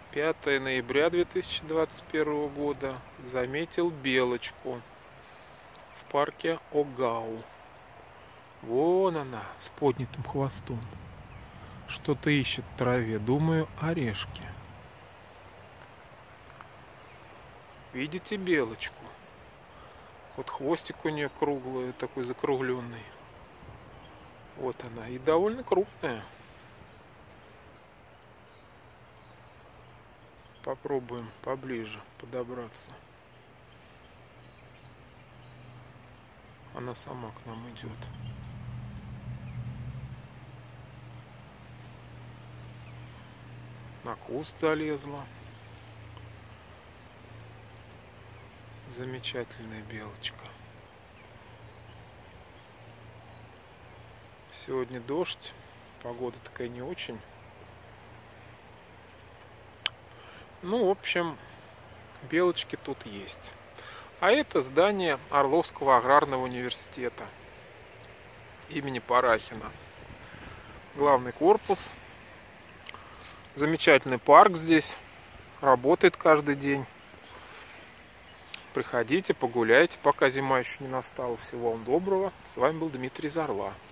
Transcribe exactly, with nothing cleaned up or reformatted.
пятое ноября две тысячи двадцать первого года. Заметил белочку в парке Огау. Вон она, с поднятым хвостом. Что-то ищет в траве. Думаю, орешки. Видите белочку? Вот хвостик у нее круглый, такой закругленный. Вот она. И довольно крупная. Попробуем поближе подобраться. Она сама к нам идет. На куст залезла. Замечательная белочка. Сегодня дождь. Погода такая не очень. Ну, в общем, белочки тут есть. А это здание Орловского аграрного университета имени Парахина. Главный корпус. Замечательный парк здесь. Работает каждый день. Приходите, погуляйте, пока зима еще не настала. Всего вам доброго. С вами был Дмитрий из Орла.